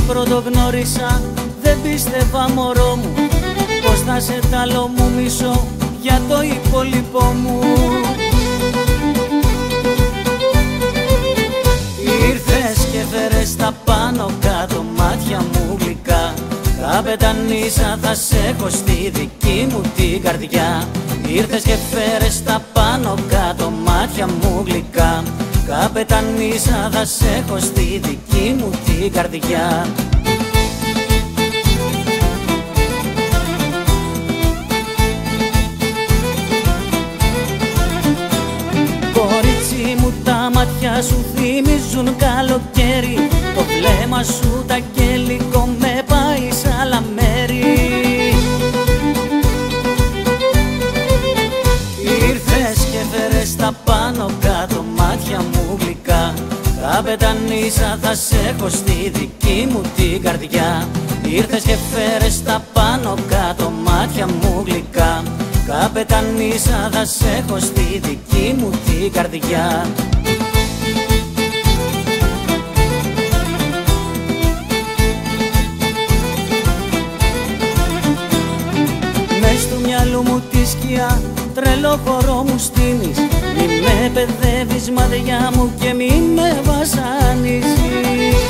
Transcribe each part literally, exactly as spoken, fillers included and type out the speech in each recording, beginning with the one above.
πρωτογνώρισα δεν πίστευα μωρό μου πως θα σε τ' άλλο μου μισώ για το υπόλοιπό μου. Ήρθες και φέρες τα πάνω κάτω μάτια μου γλυκά. Καπετανίσα θα σε έχω στη δική μου την καρδιά. Ήρθες και φέρες τα πάνω κάτω μάτια μου γλυκά. Καπετανίσα θα σε έχω στη δική μου την καρδιά. Κορίτσι μου, τα μάτια σου θυμίζουν καλοκαίρι. Το βλέμμα σου ταγγελικό με πάει σ' άλλα μέρη. Ήρθες και φέρες τα πάνω κάτω μάτια μου γλυκά. Καπετανίσα θα σε έχω στη δική μου την καρδιά. Ήρθες και φέρες τα πάνω κάτω μάτια μου γλυκά. Καπετανίσα θα σε έχω στη δική μου την καρδιά. Μες του μυαλού μου τη σκιά τρελό χορό μου στείνεις. Μη με παιδεύεις μαδιά μου και μη με βασανίζεις.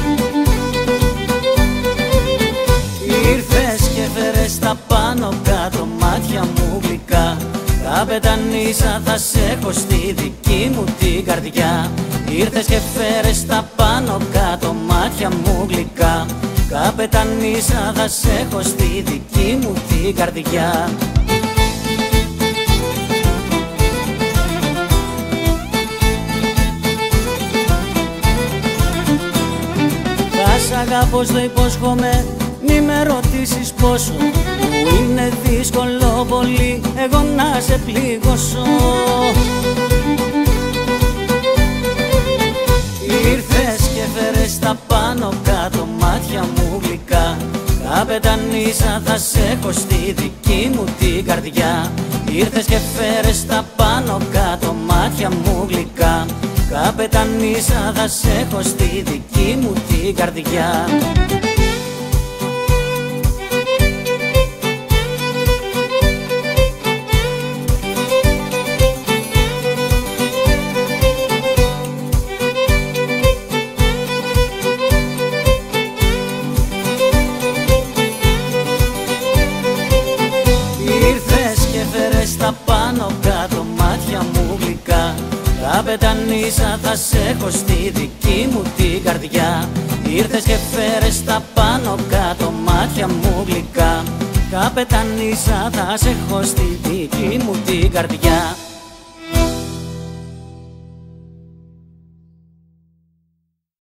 Ήρθες και φέρες τα πάνω κάτω μάτια μου γλυκά. Καπετανίσα θα σε έχω στη δική μου την καρδιά. Ήρθες και φέρες τα πάνω κάτω μάτια μου γλυκά. Καπετανίσα θα σε έχω στη δική μου την καρδιά. Θα σ' αγαπώ, στο υπόσχομαι, μη με ρωτήσεις πόσο. Μου είναι δύσκολο πολύ εγώ να σε πληγώσω. Ήρθες και φέρες τα πάνω κάτω μάτια μου γλυκά. Καπετανίσα θα σε έχω στη δική μου την καρδιά. Ήρθες και φέρες τα πάνω κάτω μάτια μου γλυκά. Καπετανίσα θα σε έχω στη δική μου την καρδιά. Ήρθες και φέρες τα πάνω κάτω μάτια μου γλυκά. Καπετανίσα θα σε έχω στη δική μου την καρδιά. Ήρθες και φέρες τα πάνω κάτω μάτια μου γλυκά. Καπετανίσα θα σε έχω στη δική μου την καρδιά.